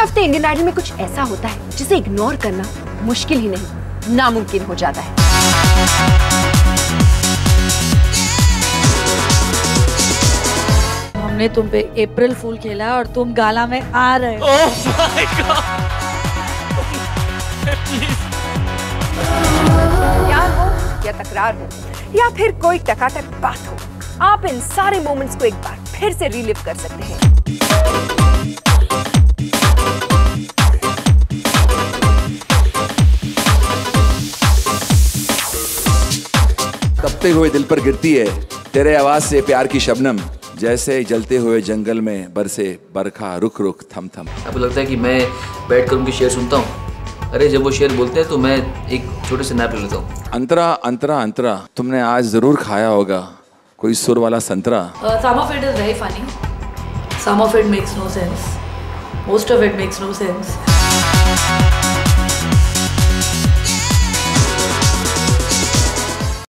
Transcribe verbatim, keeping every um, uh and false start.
हफ्ते Indian idol में कुछ ऐसा होता है जिसे इग्नोर करना मुश्किल ही नहीं, नामुमकिन हो जाता है। हमने तुम पे अप्रैल फूल खेला और तुम गाला में आ रहे हो। Oh my God! प्यार हो या तकरार हो या फिर कोई टकाटक बात हो, आप इन सारे मोमेंट्स को एक बार फिर से रीलिव कर सकते हैं। तपते हुए दिल पर गिरती है तेरे आवाज से प्यार की शबनम, जैसे जलते हुए जंगल में बरसे बरखा रुक रुक थम थम। आपको लगता है कि मैं बैठ कर उनके शेर सुनता हूँ? अरे जब वो शेर बोलते हैं तो मैं एक छोटे से नैप ले लेता हूँ। अंतरा अंतरा अंतरा, तुमने आज जरूर खाया होगा कोई सुर वाला संतरा। Some of it is very funny. Some of it makes no sense. Most of it makes no sense.